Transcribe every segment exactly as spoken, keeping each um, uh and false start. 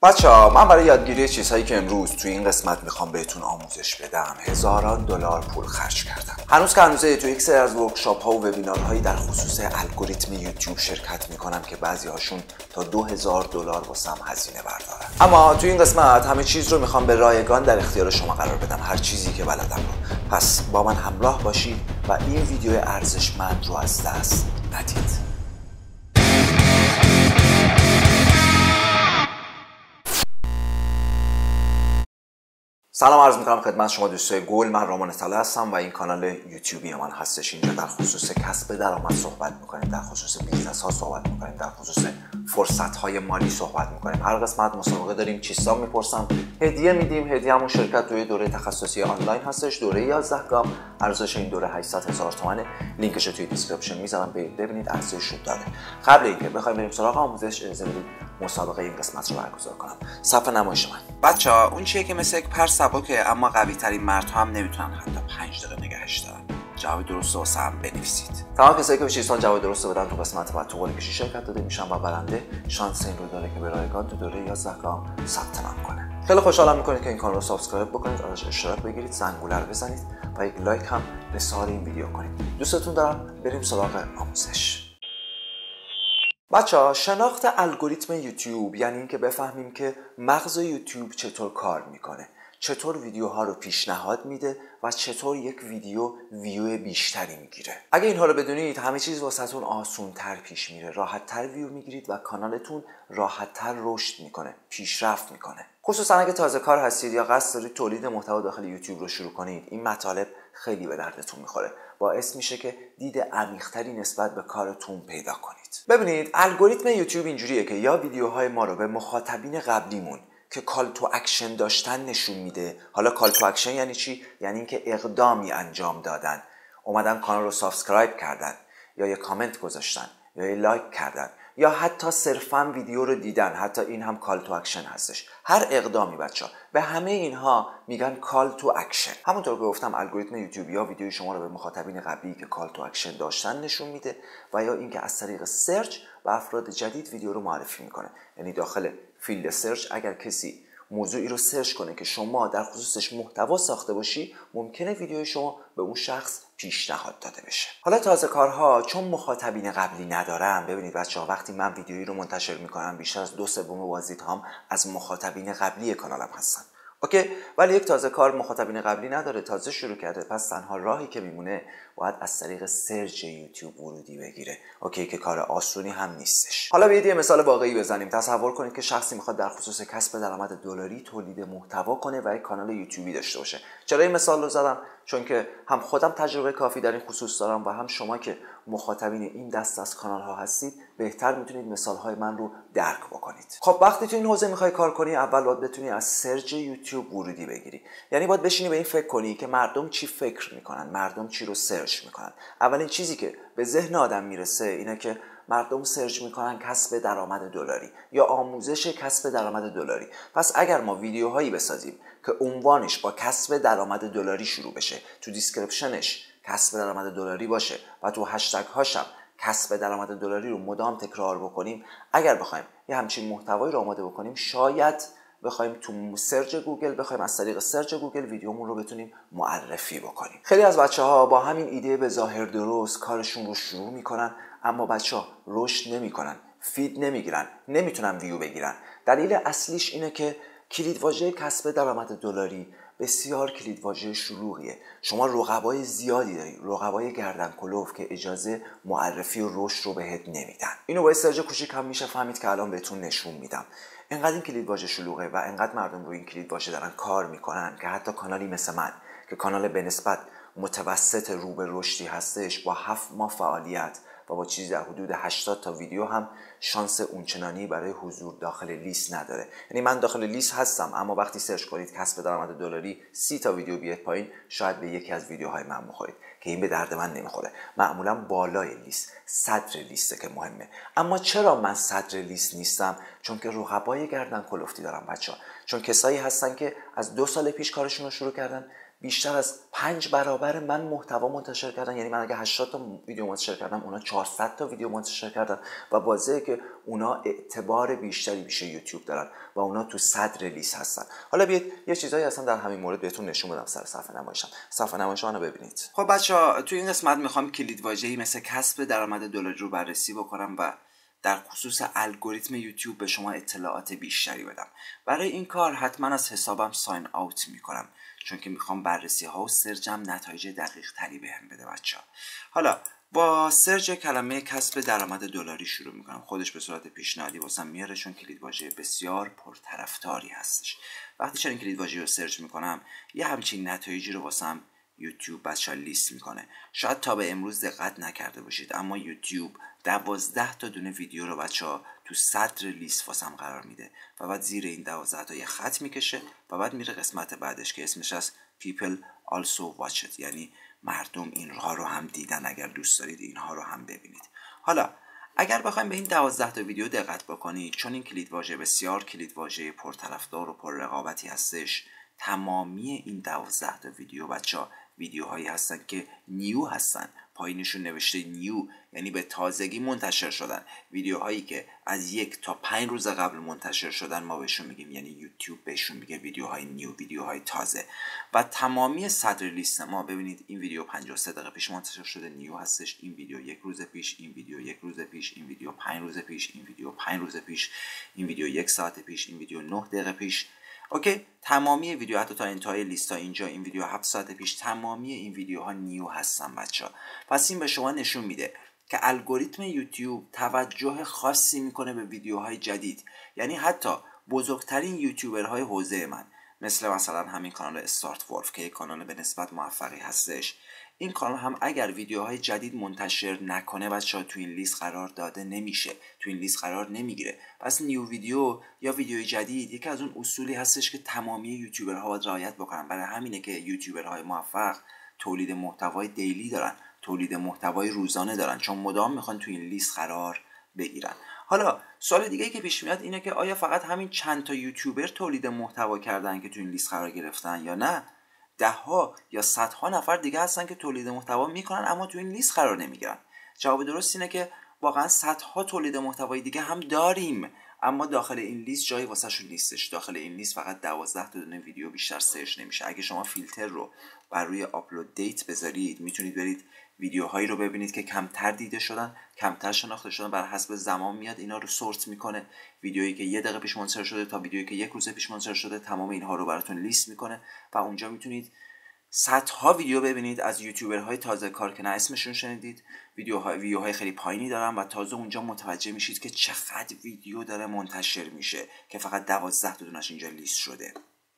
بچه‌ها من برای یادگیری چیزهایی که امروز توی این قسمت میخوام بهتون آموزش بدم هزاران دلار پول خرج کردم. هنوز که هنوزه تو یک سری از ورکشاپ ها و وبینارهایی در خصوص الگوریتم یوتیوب شرکت میکنم که بعضی هاشون تا دو هزار دلار واسم هزینه بردارن. اما توی این قسمت همه چیز رو میخوام به رایگان در اختیار شما قرار بدم، هر چیزی که بلدم رو. پس با من همراه باشید و این ویدیو ارزشمند رو از دست ندید. سلام عرض میکنم خدمت شما دوستای گل. من رامان اطلاع هستم و این کانال یوتیوبی من هستش. اینجا در خصوص کسب درآمد صحبت میکنیم، در خصوص بیزنس ها صحبت میکنیم، در خصوص فرصت های مالی صحبت میکنیم. هر قسمت مسابقه داریم، چیزا میپرسم، هدیه میدیم. هدیه همون شرکت توی دوره تخصصی آنلاین هستش، دوره یازده گام. ارزش این دوره هشتصد هزار تومان. لینکش رو توی دیسکریپشن میذارم، برید ببینید، ارزشش رو داره. قبل اینکه بخوایم بریم سراغ آموزش، اجازه بدید مسابقه این قسمت رو برگزار کنم. صفحه نمایش من. بچه‌ها اون چیه که مثل یک پر سبکه اما قوی ترین مردها هم نمیتونن حتی پنج دقیقه نگهش دارن. جواب درست واسه هم بنویسید. تمام کسایی که به چیزها جواب درست بدن تو قسمت بعد تو قول کشی شرکت داده میشن و برنده شانس این رو داره که به رایگان تو دوره یازده گام ثبت نام کنه. خیلی خوشحالم میکنید که این کانال رو سابسکرایب بکنید، ازش اشتراک بگیرید، زنگوله رو بزنید و یک لایک هم به سال این ویدیو کنید. دوستتون دارم. بریم سراغ آموزش. بچه‌ها شناخت الگوریتم یوتیوب یعنی اینکه بفهمیم که مغز یوتیوب چطور کار میکنه، چطور ویدیوها رو پیشنهاد میده و چطور یک ویدیو ویو بیشتری میگیره. اگه اینها رو بدونید همه چیز واسهتون آسون‌تر پیش میره، راحت‌تر ویو میگیرید و کانالتون راحت‌تر رشد میکنه، پیشرفت میکنه. خصوصا اگه تازه کار هستید یا قصد دارید تولید محتوا داخل یوتیوب رو شروع کنید، این مطالب خیلی به دردتون میخوره. باعث میشه که دید عمیق‌تری نسبت به کارتون پیدا کنید. ببینید الگوریتم یوتیوب اینجوریه که یا ویدیوهای ما رو به مخاطبین قبلیمون که کال تو اکشن داشتن نشون میده. حالا کال تو اکشن یعنی چی؟ یعنی اینکه اقدامی انجام دادن، اومدن کانال رو سابسکرایب کردن یا یه کامنت گذاشتن یا یه لایک کردن یا حتی صرفاً ویدیو رو دیدن. حتی این هم کال تو اکشن هستش. هر اقدامی بچه‌ها به همه اینها میگن کال تو اکشن. همونطور که گفتم الگوریتم یوتیوب یا ویدیوی شما رو به مخاطبین قبلی که کال تو اکشن داشتن نشون میده و یا اینکه از طریق سرچ و افراد جدید ویدیو رو معرفی میکنه. یعنی داخل فیلد سرچ اگر کسی موضوعی رو سرچ کنه که شما در خصوصش محتوا ساخته باشی، ممکنه ویدیوی شما به اون شخص پیشنهاد داده بشه. حالا تازه کارها چون مخاطبین قبلی ندارن، ببینید بچه‌ها وقتی من ویدیویی رو منتشر میکنم بیشتر از دو سوم بازدیدهام از مخاطبین قبلی کانالم هستن. اوکی، ولی یک تازه کار مخاطبین قبلی نداره، تازه شروع کرده، پس تنها راهی که میمونه باید از طریق سرچ یوتیوب ورودی بگیره. اوکی، که کار آسونی هم نیستش. حالا بیاید یه مثال واقعی بزنیم. تصور کنید که شخصی میخواد در خصوص کسب درآمد دلاری تولید محتوا کنه و یک کانال یوتیوبی داشته باشه. چرا این مثال رو زدم؟ چون که هم خودم تجربه کافی در این خصوص دارم و هم شما که مخاطبین این دست از کانال ها هستید بهتر میتونید مثال های من رو درک بکنید. خب وقتی تو این حوزه میخوای کار کنی، اول باید بتونی از سرچ یوتیوب ورودی بگیری. یعنی باید بشینی به این فکر کنی که مردم چی فکر میکنن، مردم چی رو سرچ میکنن. اولین چیزی که به ذهن آدم میرسه اینه که مردم سرچ میکنن کسب درآمد دلاری یا آموزش کسب درآمد دلاری. پس اگر ما ویدیوهایی بسازیم که عنوانش با کسب درآمد دلاری شروع بشه، تو دیسکریپشنش کسب درآمد دلاری باشه و تو هشتگ هاشم کسب درآمد دلاری رو مدام تکرار بکنیم، اگر بخوایم یه همچین محتوایی رو آماده بکنیم، شاید بخوایم تو سرچ گوگل بخوایم از طریق سرچ گوگل ویدیومون رو بتونیم معرفی بکنیم. خیلی از بچه‌ها با همین ایده به ظاهر درست کارشون رو شروع میکنن، اما بچه‌ها رشد نمیکنن، فید نمیگیرن، نمیتونن ویو بگیرن. دلیل اصلیش اینه که کلیدواژه کسب درآمد دلاری بسیار کلیدواژه شلوغیه. شما رقبای زیادی داری، رقبای گردن کلوف که اجازه معرفی و رشد رو بهت نمیدن. اینو با سرچ کوچیک هم میشه فهمید که الان بهتون نشون میدم. انقدر این کلیدواژه شلوغه و انقدر مردم روی این کلیدواژه دارن کار میکنن که حتی کانالی مثل من که کانال به نسبت متوسط رو به رشدی هستش، با هفت ماه فعالیت و با چیزی در حدود هشتاد تا ویدیو هم شانس اونچنانی برای حضور داخل لیست نداره. یعنی من داخل لیست هستم، اما وقتی سرچ کنید کسب درآمد دلاری سی تا ویدیو بیاد پایین، شاید به یکی از ویدیوهای من بخورید که این به درد من نمیخوره. معمولا بالای لیست، صدر لیسته که مهمه. اما چرا من صدر لیست نیستم؟ چون که رقبای گردن کلفتی دارم بچه‌ها. چون کسایی هستن که از دو سال پیش کارشون رو شروع کردن، بیشتر از پنج برابر من محتوا منتشر کردن. یعنی من اگه هشتاد تا ویدیو منتشر کردم، اونا چهارصد تا ویدیو منتشر کردن و واضحه که اونا اعتبار بیشتری پیش یوتیوب دارن و اونا تو صدر لیست هستن. حالا بیاید یه چیزایی اصلا در همین مورد بهتون نشون بدم سر صفحه نمایشم. صفحه نمایش منو ببینید. خب بچه‌ها، تو این قسمت میخوام کلید واژه‌ای مثل کسب درآمد دلاری رو بررسی بکنم و در خصوص الگوریتم یوتیوب به شما اطلاعات بیشتری بدم. برای این کار حتما از حسابم ساین آوت میکنم، چون که میخوام بررسی ها و سرچم نتایج دقیق تری بهم بده بچه‌ها. حالا با سرچ کلمه کسب درآمد دلاری شروع میکنم. خودش به صورت پیشنهادی واسم میاره، چون کلید واژه بسیار پرطرفداری هستش. وقتی چنین کلید واژه‌ای رو سرچ میکنم، یه همچین نتایجی رو واسم یوتیوب بچه‌ها لیست میکنه. شاید تا به امروز دقت نکرده باشید، اما یوتیوب دوازده تا دونه ویدیو رو بچه‌ها تو صدر لیست واسم قرار میده و بعد زیر این دوازده تا یه خط میکشه و بعد میره قسمت بعدش که اسمش از people also watch it، یعنی مردم اینها رو هم دیدن، اگر دوست دارید اینها رو هم ببینید. حالا اگر بخوایم به این دوازده تا ویدیو دقت بکنید، چون این کلید واژه بسیار کلید واژه پرطرفدار و پررقابتی هستش، تمامی این دوازده تا ویدیو بچه‌ها ویدیوهایی هستن که نیو هستن. پایینشون نوشته نیو، یعنی به تازگی منتشر شدن. ویدیوهایی که از یک تا پنج روز قبل منتشر شدن ما بهشون میگیم، یعنی یوتیوب بهشون میگه ویدیوهای نیو، ویدیوهای تازه. و تمامی صدر لیست ما، ببینید این ویدیو پنجاه و سه دقیقه پیش منتشر شده، نیو هستش. این ویدیو یک روز پیش، این ویدیو یک روز پیش، این ویدیو پنج روز پیش، این ویدیو پنج روز پیش، این ویدیو یک ساعت پیش، این ویدیو نه دقیقه پیش. اوکی، تمامی ویدیو حتی تا انتهای لیست ها اینجا، این ویدیو هفت ساعت پیش، تمامی این ویدیوها نیو هستن بچه‌ها. پس این به شما نشون میده که الگوریتم یوتیوب توجه خاصی میکنه به ویدیوهای جدید. یعنی حتی بزرگترین یوتیوبرهای حوزه من، مثل مثلا همین کانال استارت ولف که یک کانال به نسبت موفقی هستش، این کانال هم اگر ویدیوهای جدید منتشر نکنه بچه‌ها تو این لیست قرار داده نمیشه، تو این لیست قرار نمیگیره. پس نیو ویدیو یا ویدیوی جدید یکی از اون اصولی هستش که تمامی یوتیوبرها باید رعایت بکنن. برای همینه که یوتیوبرهای موفق تولید محتوای دیلی دارن، تولید محتوای روزانه دارن، چون مدام میخوان تو این لیست قرار بگیرن. حالا سوال دیگه ای که پیش میاد اینه که آیا فقط همین چند تا یوتیوبر تولید محتوا کردن که تو این لیست قرار گرفتن، یا نه ده ها یا صدها نفر دیگه هستن که تولید محتوا میکنن اما تو این لیست قرار نمیگیرن؟ جواب درست اینه که واقعا صدها تولید محتوای دیگه هم داریم، اما داخل این لیست جایی واسه شون نیستش. داخل این لیست فقط دوازده تا دونه ویدیو بیشتر سرچ نمیشه. اگه شما فیلتر رو بر روی آپلود دیت بذارید، میتونید برید ویدیوهایی رو ببینید که کمتر دیده شدن، کمتر شناخته شدن، بر حسب زمان میاد اینا رو سورت میکنه. ویدیویی که یه دقیقه پیش منتشر شده تا ویدیویی که یک روز پیش منتشر شده، تمام اینها رو براتون لیست میکنه و اونجا میتونید صدها ویدیو ببینید از یوتیوبرهای تازه کار که نه اسمشون شنیدید. ویدیوهای ویدیوهای خیلی پایینی دارن و تازه اونجا متوجه میشید که چقدر ویدیو داره منتشر میشه که فقط دوازده تا دونش اینجا لیست شده.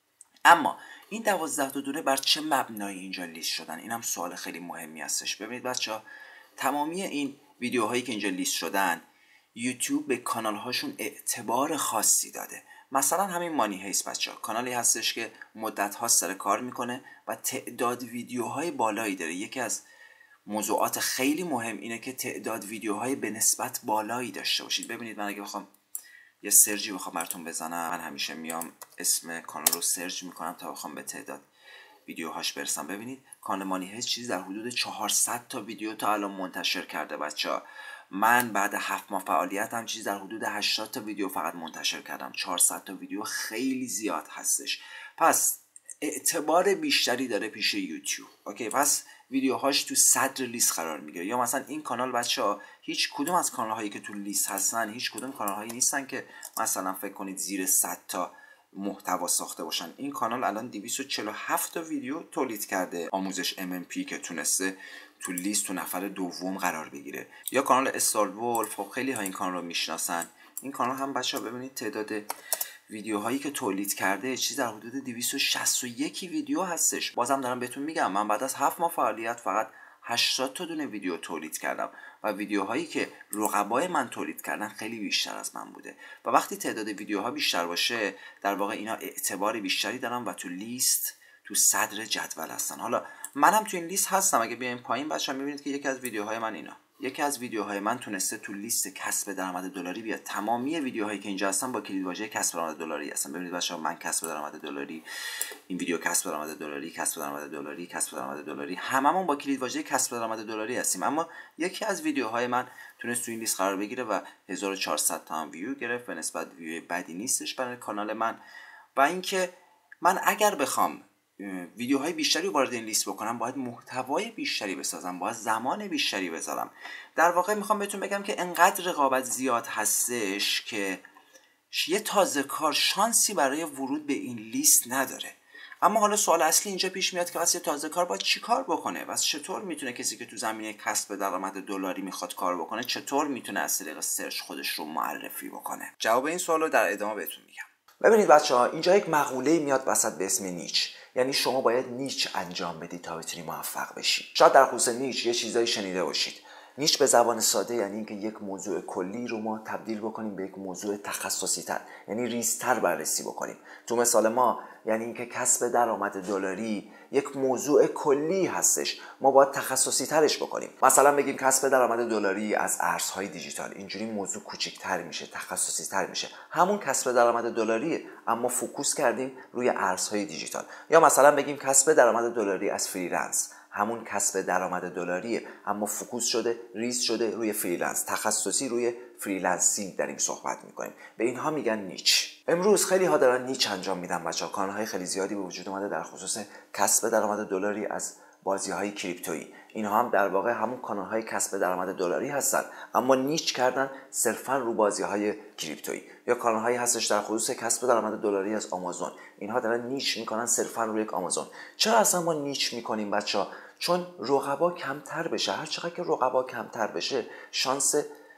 اما این دوازده تا دونه بر چه مبنایی اینجا لیست شدن؟ اینم سوال خیلی مهمی هستش. ببینید بچه‌ها، تمامی این ویدیوهایی که اینجا لیست شدن، یوتیوب به کانال هاشون اعتبار خاصی داده. مثلا همین مانی هیست بچه‌ها، کانالی هستش که مدت ها سر کار میکنه و تعداد ویدیوهای بالایی داره. یکی از موضوعات خیلی مهم اینه که تعداد ویدیوهای به نسبت بالایی داشته باشید. ببینید من اگه بخوام یه سرچی بخوام براتون بزنم، من همیشه میام اسم کانال رو سرچ میکنم تا بخوام به تعداد ویدیوهاش برسم. ببینید کانال مانی هیست چیزی در حدود چهارصد تا ویدیو تا الان منتشر کرده بچه‌ها. من بعد هفت ماه فعالیتم چیزی در حدود هشتاد تا ویدیو فقط منتشر کردم. چهارصد تا ویدیو خیلی زیاد هستش. پس اعتبار بیشتری داره پیش یوتیوب. اوکی، پس ویدیوهاش تو صدر لیست قرار میگیره. یا مثلا این کانال بچه‌ها، هیچ کدوم از کانال هایی که تو لیست هستن، هیچ کدوم کانال هایی نیستن که مثلا فکر کنید زیر صد تا محتوا ساخته باشن. این کانال الان دویست و چهل و هفت تا ویدیو تولید کرده، آموزش ام ام پی، که تونسته تو لیست تو نفر دوم قرار بگیره. یا کانال استارت ولف، خب خیلی ها این کانال رو میشناسن. این کانال هم بچه‌ها ببینید تعداد ویدیوهایی که تولید کرده چیز در حدود دویست و شصت و یک ویدیو هستش. بازم دارم بهتون میگم من بعد از هفت ماه فعالیت فقط هشتاد تا دونه ویدیو تولید کردم و ویدیوهایی که رقبای من تولید کردن خیلی بیشتر از من بوده. و وقتی تعداد ویدیوها بیشتر باشه، در واقع اینا اعتبار بیشتری دارن و تو لیست، تو صدر جدول هستن. حالا منم تو این لیست هستم. اگه بیایم پایین بچه‌ها میبینید که یکی از ویدیوهای من اینا یکی از ویدیوهای من تونسته تو لیست کسب درآمد دلاری بیاد. تمامی ویدیوهایی که اینجا هستن با کلیدواژه کسب درآمد دلاری هستن. ببینید بچه‌ها، من کسب درآمد دلاری، این ویدیو کسب درآمد دلاری، کسب درآمد دلاری، کسب درآمد دلاری، هممون با کلیدواژه کسب درآمد دلاری هستیم. اما یکی از ویدیوهای من تونست تو این لیست قرار بگیره و هزار و چهارصد تا هم ویو گرفت. به نسبت ویو بدی نیستش برای کانال من. و اینکه من اگر بخوام ویدیوهای بیشتری وارد این لیست بکنم، باید محتوای بیشتری بسازم، باید زمان بیشتری بذارم. در واقع میخوام بهتون بگم که انقدر رقابت زیاد هستش که یه تازه کار شانسی برای ورود به این لیست نداره. اما حالا سوال اصلی اینجا پیش میاد که واسه تازه کار باید چی کار بکنه؟ واسه چطور میتونه کسی که تو زمینه کسب درآمد دلاری میخواد کار بکنه، چطور میتونه از طریق سرچ خودش رو معرفی بکنه؟ جواب این سوال رو در ادامه بهتون میگم. ببینید بچه‌ها، اینجا یک مقوله میاد وسط به اسم نیچ. یعنی شما باید نیچ انجام بدید تا بتونی موفق بشی. شاید در خصوص نیچ یه چیزایی شنیده باشید. نیچ به زبان ساده یعنی اینکه یک موضوع کلی رو ما تبدیل بکنیم به یک موضوع تخصصی تر، یعنی ریزتر بررسی بکنیم. تو مثال ما یعنی اینکه کسب درآمد دلاری یک موضوع کلی هستش، ما باید تخصصی ترش بکنیم. مثلا بگیم کسب درآمد دلاری از ارزهای دیجیتال، اینجوری موضوع کوچیک‌تر میشه، تخصصی تر میشه. همون کسب درآمد دلاریه اما فوکوس کردیم روی ارزهای دیجیتال. یا مثلا بگیم کسب درآمد دلاری از فریلنس، همون کسب درآمد دلاریه اما فوکوس شده، ریز شده روی فریلنس، تخصصی روی فریلنسینگ داریم صحبت میکنیم. به اینها میگن نیچ. امروز خیلی ها دارن نیچ انجام میدن بچه‌ها. کانال‌های خیلی زیادی به وجود اومده در خصوص کسب درآمد دلاری از بازی‌های کریپتویی. اینها هم در واقع همون کانال‌های کسب درآمد دلاری هستن اما نیچ کردن صرفاً رو بازی‌های کریپتویی. یا کانال‌هایی هستش در خصوص کسب درآمد دلاری از آمازون، اینها دارن نیچ میکنن صرفاً روی یک آمازون. چرا اصلا ما نیچ میکنیم بچه‌ها؟ چون رقبا کمتر بشه. هر چقدر که رقبا کمتر بشه شانس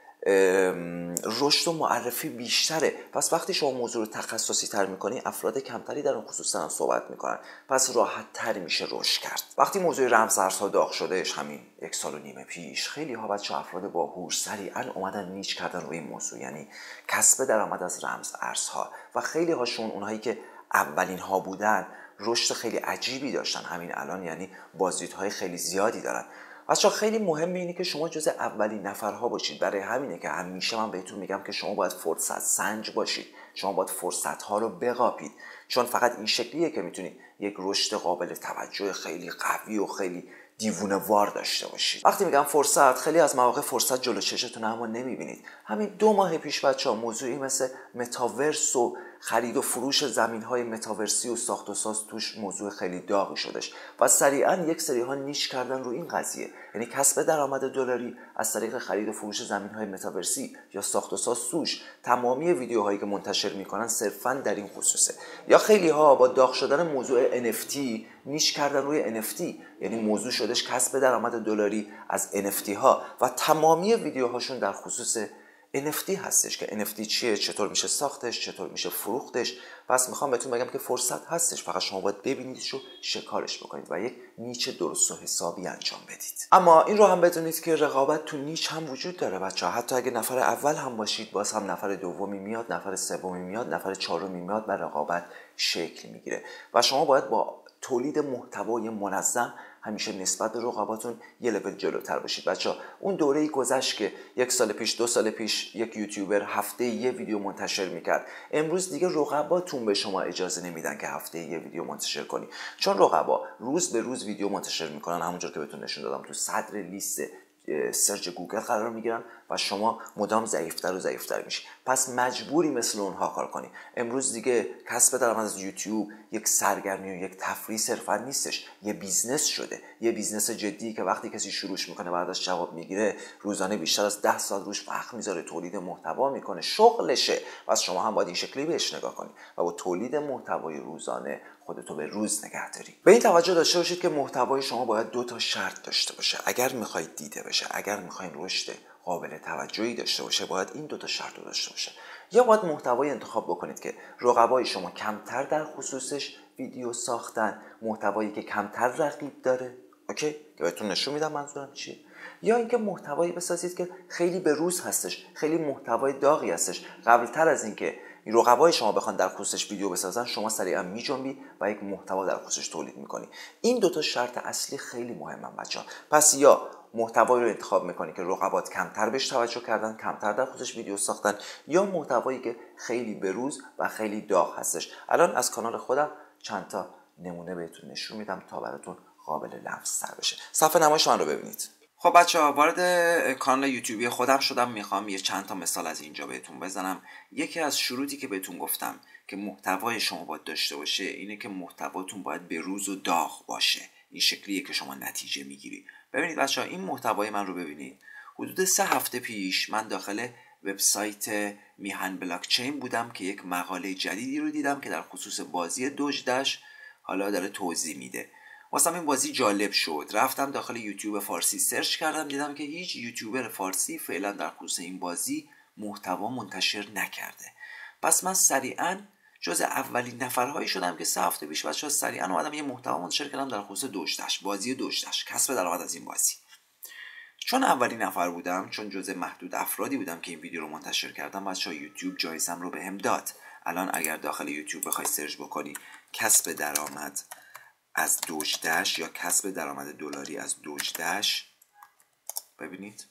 رشد و معرفی بیشتره. پس وقتی شما موضوع رو تخصصی تر میکنی، افراد کمتری در اون خصوص دارن صحبت میکنن، پس راحت تر میشه رشد کرد. وقتی موضوع رمزارزها داغ شدهش همین یک سال و نیم پیش، خیلی ها بچه افراد باهوش سریعا اومدن نیچ کردن روی این موضوع، یعنی کسب درآمد از رمزارزها. و خیلی هاشون، اونهایی که اولین ها بودن، رشد خیلی عجیبی داشتن. همین الان یعنی بازدیدهای خیلی زیادی دارن. بچه‌ها خیلی مهمه اینه که شما جز اولین نفرها باشید. برای همینه که همیشه من بهتون میگم که شما باید فرصت سنج باشید. شما باید فرصت‌ها رو بقاپید، چون فقط این شکلیه که میتونید یک رشد قابل توجه خیلی قوی و خیلی دیوونه وار داشته باشید. وقتی میگم فرصت، خیلی از مواقع فرصت جلو چشتون اما نمیبینید. همین دو ماه پیش بچه‌ها موضوعی مثل متاورس و خرید و فروش زمین‌های متاورسی و ساخت و ساز توش موضوع خیلی داغی شدش و سریعا یک سری ها نیش کردن رو این قضیه، یعنی کسب درآمد دلاری از طریق خرید و فروش زمین‌های متاورسی یا ساخت و ساز توش. تمامی ویدیوهایی که منتشر میکنن صرفاً در این خصوصه. یا خیلی ها با داغ شدن موضوع ان اف تی نیش کردن روی ان اف تی، یعنی موضوع شدش کسب درآمد دلاری از ان اف تی ها و تمامی ویدیوهاشون در خصوص ان اف تی هستش که ان اف تی چیه، چطور میشه ساختش، چطور میشه فروختش. پس میخوام بهتون بگم که فرصت هستش، فقط شما باید ببینیدش و شکارش بکنید و یک نیچ درست و حسابی انجام بدید. اما این رو هم بدونید که رقابت تو نیچ هم وجود داره بچه‌ها. حتی اگه نفر اول هم باشید، باز هم نفر دومی میاد، نفر سومی میاد، نفر چهارمی میاد و رقابت شکل میگیره و شما باید با تولید محتوای منظم همیشه نسبت به رقباتون یه لول جلوتر باشید بچه‌ها. اون دوره‌ای گذشت که یک سال پیش، دو سال پیش یک یوتیوبر هفته یه ویدیو منتشر میکرد. امروز دیگه رقباتون به شما اجازه نمیدن که هفته یه ویدیو منتشر کنی، چون رقبا روز به روز ویدیو منتشر میکنن. همونجور که بهتون نشون دادم تو صدر لیست سرچ گوگل قرار میگیرن و شما مدام ضعیفتر و ضعیفتر میشی. پس مجبوری مثل اونها کار کنی. امروز دیگه کسب درآمد از یوتیوب یک سرگرمی و یک تفریح صرفا نیستش، یه بیزنس شده، یه بیزنس جدی که وقتی کسی شروعش میکنه بعدش جواب میگیره، روزانه بیشتر از ده ساعت روش وقت میذاره، تولید محتوا میکنه، شغلشه. پس شما هم باید این شکلی بهش نگاه کنی و با تولید محتوای روزانه خودتو به روز نگه داری. به این توجه داشته باشید که محتوای شما باید دو تا شرط داشته باشه. اگر میخواید دیده بشه، اگر میخواید رشد قابل توجهی داشته باشه، باید این دو تا شرط رو داشته باشه. یا باید محتوای انتخاب بکنید که رقبای شما کمتر در خصوصش ویدیو ساختن، محتوایی که کمتر رقیب داره، اوکی، که بهتون نشون میدم منظورم چیه. یا اینکه محتوایی بسازید که خیلی به روز هستش، خیلی محتوای داغی هستش. قبلتر از اینکه رقبای شما بخوان در خصوصش ویدیو بسازن، شما سریعا میجنبی و یک محتوا در خصوصش تولید میکنی. این دو تا شرط اصلی خیلی مهمن بچه‌ها. پس یا محتوایی رو انتخاب میکنی که رقبات کمتر بهش توجه کردن، کمتر در خودش ویدیو ساختن، یا محتوایی که خیلی بروز و خیلی داغ هستش. الان از کانال خودم چند تا نمونه بهتون نشون میدم تا براتون قابل لمس تر بشه. صفحه نمایش من رو ببینید. خب بچه‌ها، وارد کانال یوتیوبی خودم شدم. میخوام یه چند تا مثال از اینجا بهتون بزنم. یکی از شروطی که بهتون گفتم که محتوای شما باید داشته باشه اینه که محتواتون باید بروز و داغ باشه. این شکلیه که شما نتیجه میگیری. ببینید بچه‌ها، این محتوای من رو ببینید. حدود سه هفته پیش من داخل وبسایت میهن بلاکچین بودم که یک مقاله جدیدی رو دیدم که در خصوص بازی دوج دش حالا داره توضیح میده. واسم این بازی جالب شد. رفتم داخل یوتیوب فارسی سرچ کردم، دیدم که هیچ یوتیوبر فارسی فعلا در خصوص این بازی محتوا منتشر نکرده. پس من سریعا جز اولین نفرهایی شدم که سه هفته پیش بچه‌ها سریعا اومدم یه محتوا منتشر کردم در خصوص دوج دش، بازی دوج دش، کسب درآمد از این بازی. چون اولین نفر بودم، چون جز محدود افرادی بودم که این ویدیو رو منتشر کردم، بچه‌ها یوتیوب جایزم رو بهم داد. الان اگر داخل یوتیوب بخوای سرچ بکنی کسب درآمد از دوج دش یا کسب درآمد دلاری از دوج دش، ببینید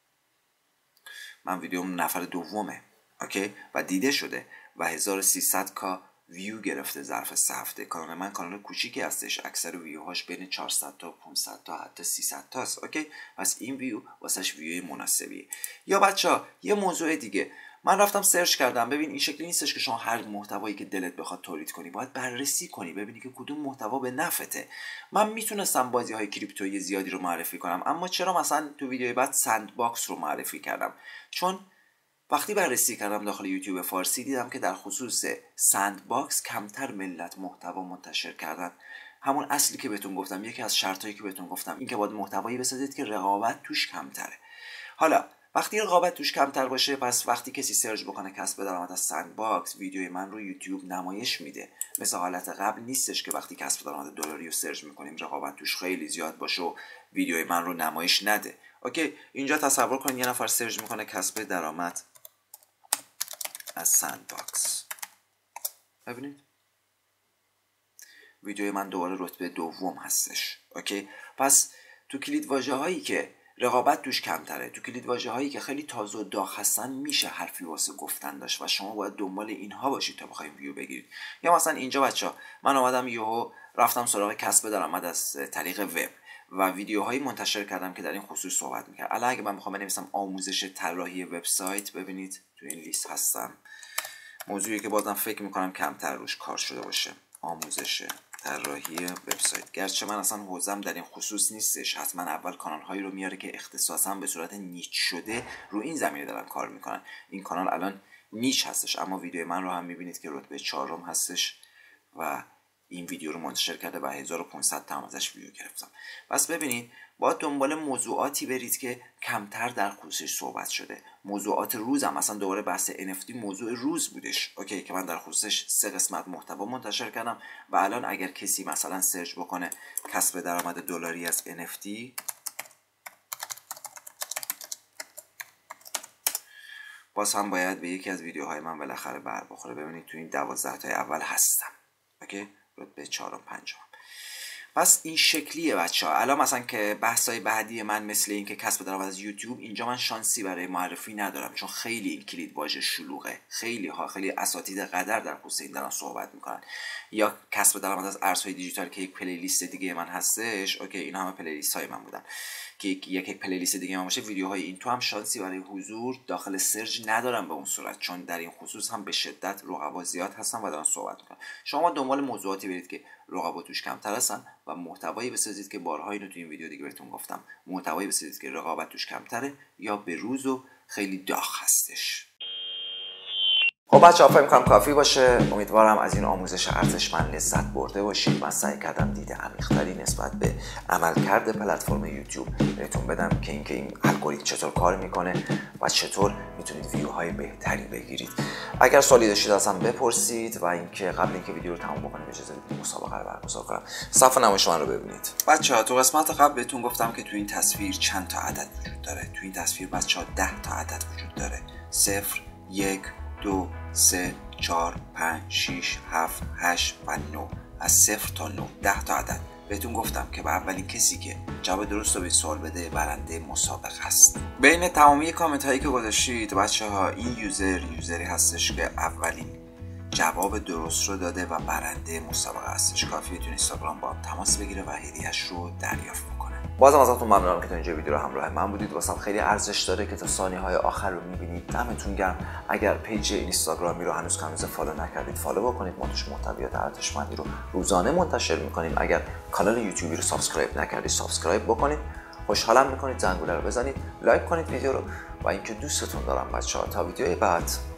من ویدیوم نفر دومه، اوکی، و دیده شده و هزار و سیصد کا ویو گرفته ظرف سه هفته. کانال من کانال کوچیکی هستش، اکثر ویوهاش بین چهارصد تا پانصد تا حتی سیصد تاست، اوکی. پس این ویو واسش ویوی مناسبیه. یا بچه‌ها یه موضوع دیگه، من رفتم سرچ کردم. ببین این شکلی نیستش که شما هر محتوایی که دلت بخواد تولید کنی، باید بررسی کنی ببینی که کدوم محتوا به نفعته. من میتونستم بازی‌های کریپتویی زیادی رو معرفی کنم، اما چرا مثلا تو ویدیوی بعد سند باکس رو معرفی کردم؟ چون وقتی بررسی کردم داخل یوتیوب فارسی دیدم که در خصوص سند باکس کمتر ملت محتوا منتشر کردن. همون اصلی که بهتون گفتم، یکی از شرطایی که بهتون گفتم این که باید محتوایی بسازید که رقابت توش کمتره. حالا وقتی رقابت توش کمتر باشه، پس وقتی کسی سرچ بکنه کسب درآمد از سند باکس، ویدیوی من رو یوتیوب نمایش میده. مثل حالت قبل نیستش که وقتی کسب درآمد دلاری رو سرچ میکنیم رقابت توش خیلی زیاد باشه و ویدیوی من رو نمایش نده. اوکی، اینجا تصور کنید یه نفر سرچ میکنه کسب درآمد از سند باکس، ببینید ویدیوی من دوباره رتبه دوم هستش، اوکی. پس تو کلید واژه هایی که رقابت توش کمتره، تو کلید واژه هایی که خیلی تازه و داغ هستن، میشه حرفی واسه گفتن داشت و شما باید دنبال اینها باشید تا بخواید ویو بگیرید. یا مثلا اینجا بچه‌ها من اومدم یهو رفتم سراغ کسب درآمد از طریق وب و ویدیوهایی منتشر کردم که در این خصوص صحبت می‌کرد. الان اگه من بخوام بنویسم آموزش طراحی وبسایت، ببینید تو این لیست هستم، موضوعی که بازم فکر می‌کنم کمتر روش کار شده باشه، آموزش طراحی وبسایت. گرچه من اصلا حوزم در این خصوص نیستش، حتما اول کانال هایی رو میاره که اختصاصا به صورت نیچ شده رو این زمینه دارن کار میکنن. این کانال الان نیچ هستش، اما ویدیو من رو هم میبینید که رتبه چهارم هستش و این ویدیو رو منتشر کرده و هزار و پانصد تا ازش ویو گرفتم. پس ببینید باید دنبال موضوعاتی برید که کمتر در خصوصش صحبت شده. موضوعات روزم مثلا دوباره بحث ان اف تی موضوع روز بودش، اوکی، که من در خصوصش سه قسمت محتوا منتشر کردم و الان اگر کسی مثلا سرچ بکنه کسب درآمد دلاری از ان اف تی، باز هم باید به یکی از ویدیوهای من بالاخره بر بخوره. ببینید تو این دوازده تا اول هستم، اوکی، رتبه چهارم پنجم. پس این شکلیه بچه‌ها. الان مثلا که بحث‌های بعدی من مثل این که کسب درآمد از یوتیوب، اینجا من شانسی برای معرفی ندارم چون خیلی این کلید واژه شلوغه، خیلی ها خیلی اساتید قدر در خصوص این دارن صحبت میکنن. یا کسب درآمد از ارزهای دیجیتال که یک پلی لیست دیگه من هستش، اوکی، اینا همه پلی لیست های من بودن که یک یک پلی لیست دیگه من باشه. ویدیوهای این تو هم شانسی برای حضور داخل سرچ ندارم به اون صورت، چون در این خصوص هم به شدت رقبا زیاد هستن و دارن صحبت میکنن. شما دنبال موضوعاتی برید که رقبا توش کمتر هستن و محتوایی بسازید که بارها اینو تو این ویدیو دیگه بهتون گفتم، محتوایی بسازید که رقابت توش کمتره یا به روز و خیلی داغ هستش. خب بچه‌ها فکر می‌کنم کافی باشه. امیدوارم از این آموزش ارزشمند لذت برده باشید. من سعی کردم دید عمیق‌تری نسبت به عملکرد پلتفرم یوتیوب بهتون بدم که اینکه این الگوریتم چطور کار میکنه و چطور میتونید ویوهای بهتری بگیرید. اگر سوالی داشتید ازم بپرسید و اینکه قبل اینکه ویدیو رو تموم بکنیم اجازه بدید مسابقه رو برگزار کنم. صفحه نمایش من رو ببینید. بچه‌ها تو قسمت قبل بهتون گفتم که تو این تصویر چند تا عدد وجود داره. تو این تصویر بچه‌ها ده تا عدد وجود داره. صفر، یک، دو، سه، چهار، پنج، شش، هفت، هشت و نه. از صفر تا نه ده تا عدد. بهتون گفتم که به اولین کسی که جواب درست رو به سوال بده برنده مسابقه است. بین تمامی کامنت هایی که گذاشتید بچه ها این یوزر یوزری هستش که اولین جواب درست رو داده و برنده مسابقه هستش. کافیه تو اینستاگرام با هم تماس بگیره و هدیه‌اش رو دریافت کنه. بازم ازتون ممنونم که تا اینجا ویدیو رو همراه من بودید. واسم خیلی ارزش داره که تا ثانیه‌های آخر رو می‌بینید. دمتون گرم. اگر پیج اینستاگرامی رو هنوز هنوز فالو نکردید فالو بکنید. ما توش محتویات ارزشمندی رو روزانه منتشر می‌کنیم. اگر کانال یوتیوبی رو سابسکرایب نکردید سابسکرایب بکنید. خوشحالم می‌کنید زنگوله رو بزنید، لایک کنید ویدیو رو و اینکه دوستتون دارم بچه‌ها. تا ویدیوی بعد